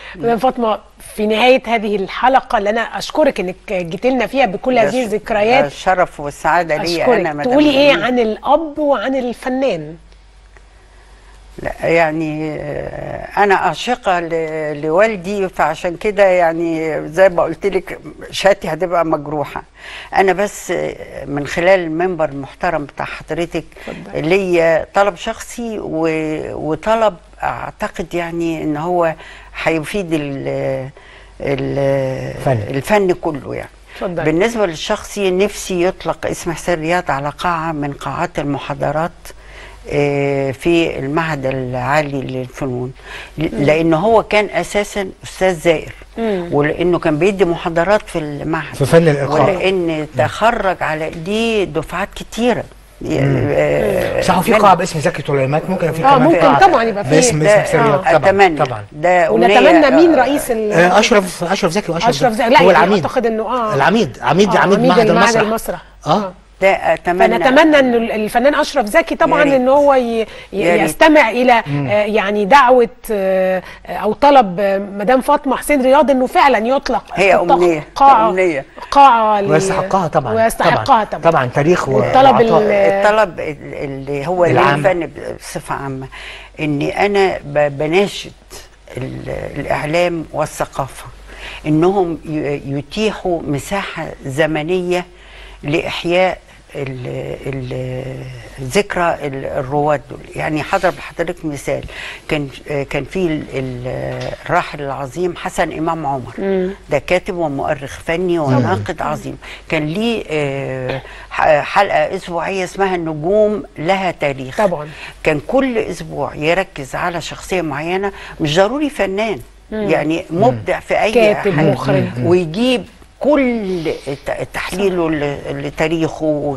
مدام فاطمه، في نهايه هذه الحلقه اللي انا اشكرك انك جيت لنا فيها بكل هذه الذكريات، الشرف والسعاده لي انا. مدام تقولي ايه عن الاب وعن الفنان؟ لا يعني انا عاشقه لوالدي، فعشان كده يعني زي ما قلت لك شهادتي هتبقى مجروحه. انا بس من خلال المنبر المحترم بتاع حضرتك ليا طلب شخصي وطلب اعتقد يعني ان هو هيفيد الفن كله يعني. فضل. بالنسبه للشخصي نفسي يطلق اسم حسين رياض على قاعه من قاعات المحاضرات في المعهد العالي للفنون، لانه هو كان اساسا استاذ زائر، ولانه كان بيدي محاضرات في المعهد في فن الالقاء، ولان تخرج على ايديه دفعات كتيره. صح. وفي قاعه باسم زكي طليمات، ممكن في كمان ممكن طبعا يبقى في باسم حسين رياض. اتمنى طبعا ده. ونتمنى مين رئيس اشرف زكي. اشرف زكي لا هو العميد، اعتقد انه العميد معهد المسرح. ده اتمنى. فنتمنى ان الفنان اشرف زكي طبعا ان هو يستمع الى يعني دعوه او طلب مدام فاطمه حسين رياض انه فعلا يطلق هي امنيه قاعه ويستحقها طبعا. ويستحقها طبعا تاريخ الطلب اللي هو الفن بصفه عامه. اني انا بناشد الاعلام والثقافه انهم يتيحوا مساحه زمنيه لاحياء ذكرى الرواد دول. يعني حضر بحضرتك مثال، كان في الراحل العظيم حسن امام عمر، ده كاتب ومؤرخ فني وناقد عظيم، كان ليه حلقه اسبوعيه اسمها النجوم لها تاريخ. طبعا كان كل اسبوع يركز على شخصيه معينه، مش ضروري فنان، يعني مبدع في اي كاتب مخرج، ويجيب كل تحليله لتاريخه.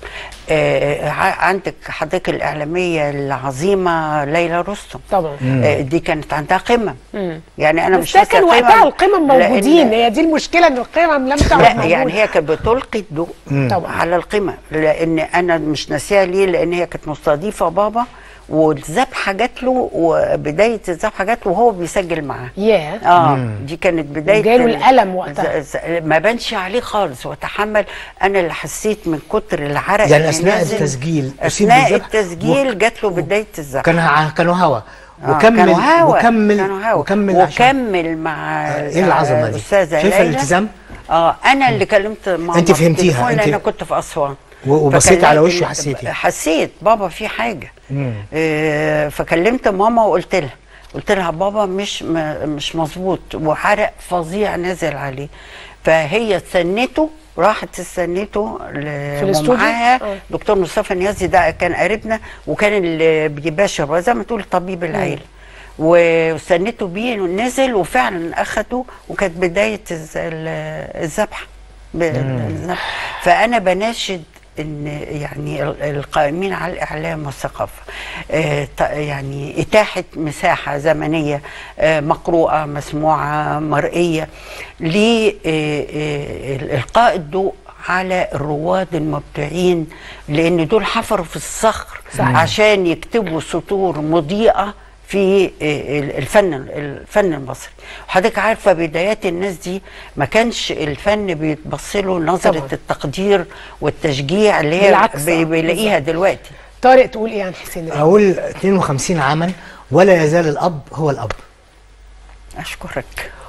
عندك حضرتك الإعلامية العظيمة ليلى رستم طبعا، دي كانت عندها قمم. يعني أنا مش فاكره كان وقتها القمم موجودين، هي دي المشكلة إن القمم لم تعد موجودة. يعني هي كانت بتلقي الضوء على القمم، لأن أنا مش ناسيها ليه، لأن هي كانت مستضيفة بابا والذبحه جات له، وبدايه الذبحه جات له وهو بيسجل معاه. دي كانت بدايه، جاله الالم وقتها، ما بانش عليه خالص وتحمل. انا اللي حسيت من كتر العرق يعني اثناء التسجيل، جات له بدايه الذبحه. كانوا هوا وكمل مع ايه العظمه دي؟ استاذه شايفه الالتزام. انا اللي كلمت ماما، انت فهمتيها، انا كنت في اسوان وبصيتي على وشه، حسيت بابا في حاجه. فكلمت ماما وقلت لها بابا مش مظبوط، وحرق فظيع نزل عليه. فهي استنته، راحت استنته معاها دكتور مصطفى نيازي، ده كان قريبنا وكان اللي بيباشر زي ما تقول طبيب العيله، واستنته بيه ونزل وفعلا اخده، وكانت بدايه الذبحه. فانا بناشد ان يعني القائمين على الاعلام والثقافه يعني اتاحه مساحه زمنيه مقروءه مسموعه مرئيه لإلقاء الضوء على الرواد المبدعين، لان دول حفروا في الصخر عشان يكتبوا سطور مضيئه في الفن المصري. وحضرتك عارفه بدايات الناس دي ما كانش الفن بيتبص له نظره التقدير والتشجيع اللي هي بيلاقيها دلوقتي. طارق تقول ايه عن حسين رياض؟ اقول 52 عاما ولا يزال الاب هو الاب. اشكرك.